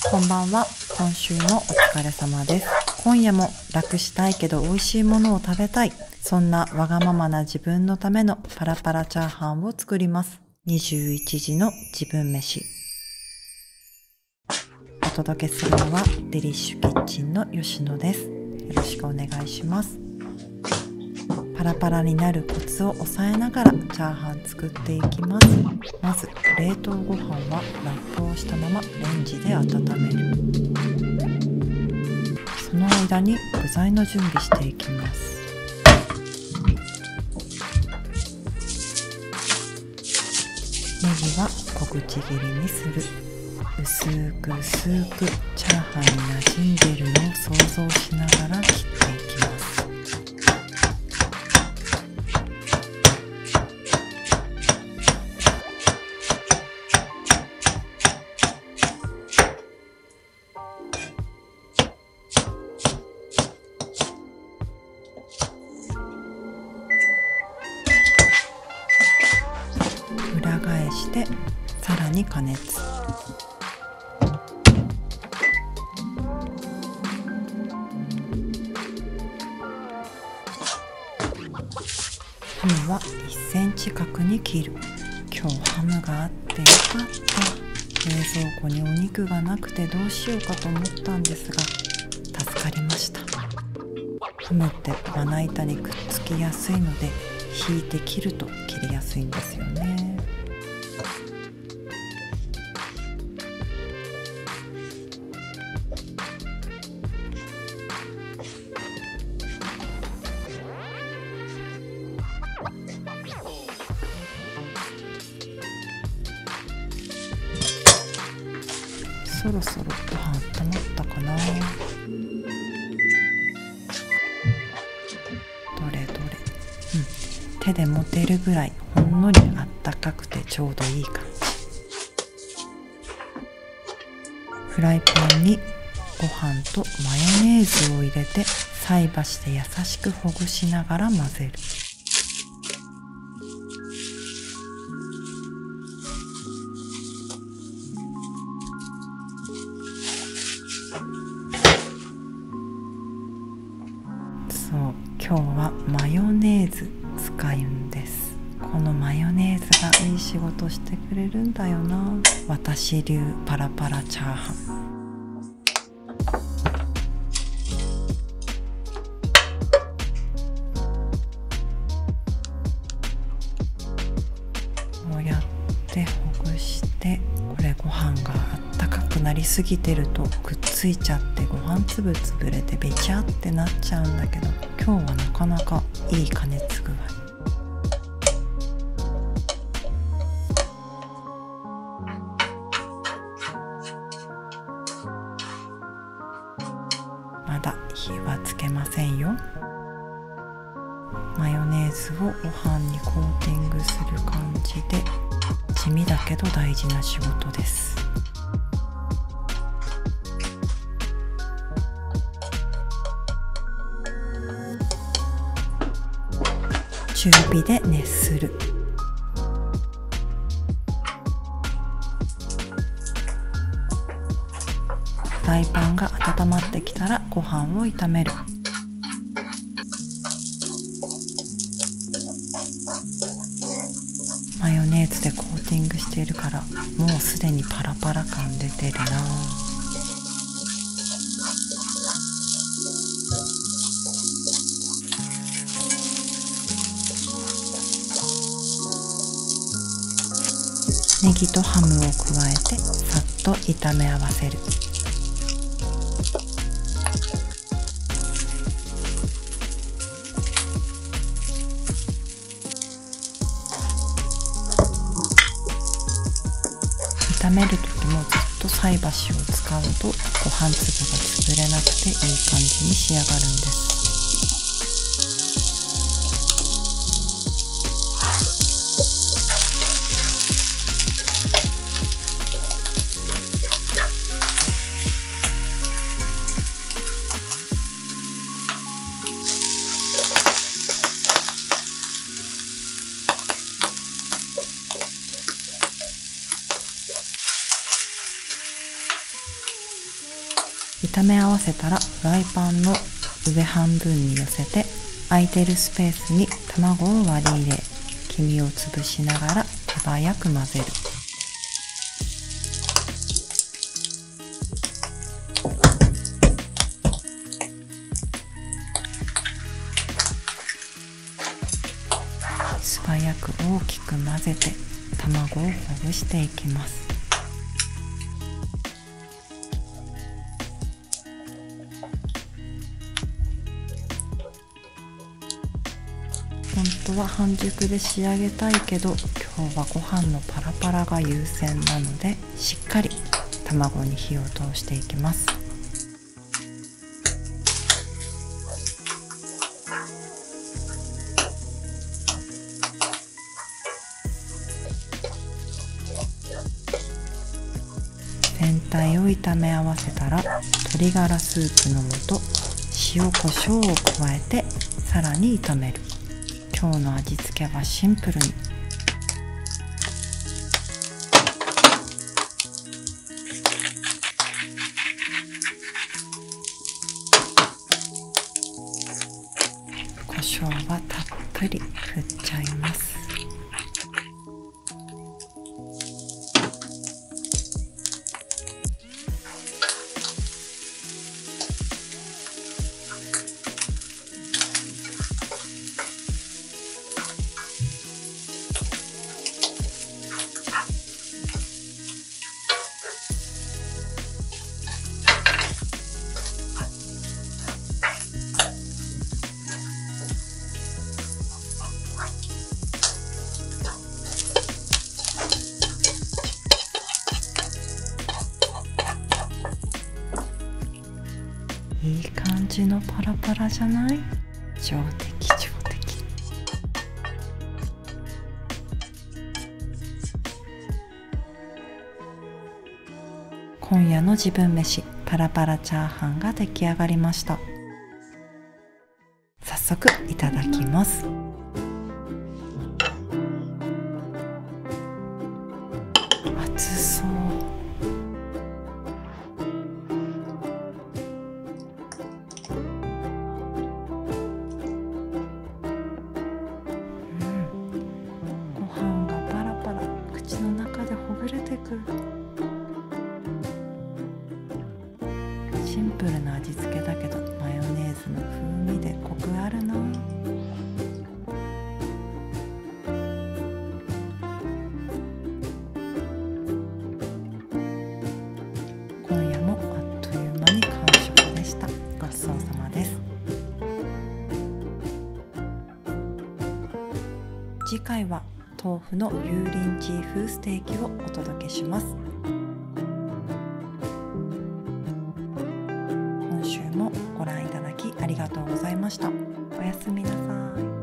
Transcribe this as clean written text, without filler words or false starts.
こんばんは。今週もお疲れ様です。今夜も楽したいけど美味しいものを食べたい。そんなわがままな自分のためのパラパラチャーハンを作ります。21時の自分飯。お届けするのはデリッシュキッチンの吉野です。よろしくお願いします。パラパラになるコツを抑えながらチャーハン作っていきます。まず冷凍ご飯はラップをしたままレンジで温める。その間に具材の準備していきます。ネギは小口切りにする。薄くチャーハンに馴染んでいるのを想像しながら切っていきます。裏返してさらに加熱。ハムは1センチ角に切る。今日ハムがあってよかった。冷蔵庫にお肉がなくてどうしようかと思ったんですが助かりました。ハムってまな板にくっつきやすいので引いて切ると切りやすいんですよね。そろそろご飯温まったかな。どれ、手で持てるぐらいほんのりあったかくてちょうどいい感じ。フライパンにご飯とマヨネーズを入れて菜箸で優しくほぐしながら混ぜる。そう、今日はマヨネーズ使うんです。このマヨネーズがいい仕事してくれるんだよな。私流パラパラチャーハン。こうやってほぐして、これご飯があったかくなりすぎてるとくっついちゃってご飯粒潰れてべちゃってなっちゃうんだけど、今日はなかなかいい加熱具合。まだ火はつけませんよ。マヨネーズをご飯にコーティングする感じで、地味だけど大事な仕事です。中火で熱する。フライパンが温まってきたらご飯を炒める。マヨネーズでコーティングしているからもうすでにパラパラ感出てるな。ネギとハムを加えてさっと炒め合わせる。炒める時もずっと菜箸を使うとご飯粒が潰れなくていい感じに仕上がるんです。 炒め合わせたらフライパンの上半分に寄せて、空いてるスペースに卵を割り入れ、黄身を潰しながら手早く混ぜる。素早く大きく混ぜて卵をほぐしていきます。本当は半熟で仕上げたいけど、今日はご飯のパラパラが優先なので、しっかり卵に火を通していきます。全体を炒め合わせたら、鶏ガラスープの素、塩コショウを加えてさらに炒める。今日の味付けはシンプルに。胡椒はたっぷり振っちゃいます。いい感じのパラパラじゃない？上出来上出来。今夜の自分飯、パラパラチャーハンが出来上がりました。早速いただきます。熱そう。ご飯がパラパラ口の中でほぐれてくる。シンプルな味付けだけど、マヨネーズの風味でコクあるな。今夜もあっという間に完食でした。ごちそうさまです。次回は豆腐の油淋鶏風ステーキをお届けします。今週もご覧いただきありがとうございました。おやすみなさい。